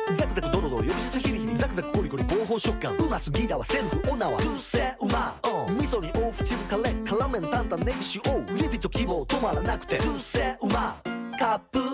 ザクザクドロドロ翌日ヒリヒリザクザクゴリゴリ合法食感うますぎだわセルフオナはトゥセうま味噌にオフチズカレー辛麺担々ネギ塩リピート希望止まらなくてトゥセうまカップ